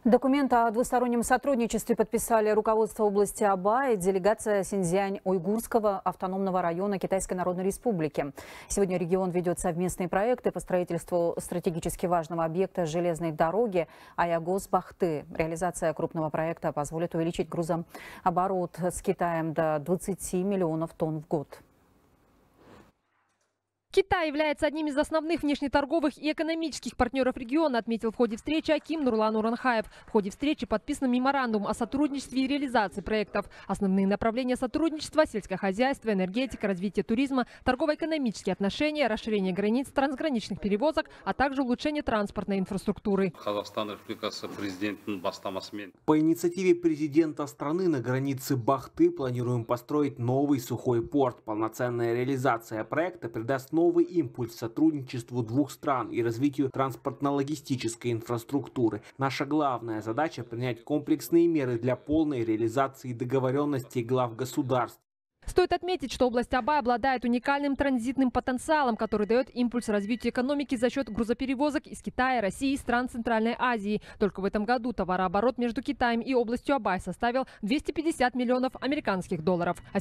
Документ о двустороннем сотрудничестве подписали руководство области Абай и делегация Синьцзянь-Уйгурского автономного района Китайской Народной Республики. Сегодня регион ведет совместные проекты по строительству стратегически важного объекта железной дороги Аягоз-Бахты. Реализация крупного проекта позволит увеличить грузооборот с Китаем до 20 миллионов тонн в год. Китай является одним из основных внешнеторговых и экономических партнеров региона, отметил в ходе встречи Аким Нурлан Уранхаев. В ходе встречи подписан меморандум о сотрудничестве и реализации проектов. Основные направления сотрудничества – сельское хозяйство, энергетика, развитие туризма, торгово-экономические отношения, расширение границ трансграничных перевозок, а также улучшение транспортной инфраструктуры. По инициативе президента страны на границе Бахты планируем построить новый сухой порт. Полноценная реализация проекта придаст новый импульс сотрудничеству двух стран и развитию транспортно-логистической инфраструктуры. Наша главная задача – принять комплексные меры для полной реализации договоренностей глав государств. Стоит отметить, что область Абай обладает уникальным транзитным потенциалом, который дает импульс развитию экономики за счет грузоперевозок из Китая, России и стран Центральной Азии. Только в этом году товарооборот между Китаем и областью Абай составил 250 миллионов американских долларов.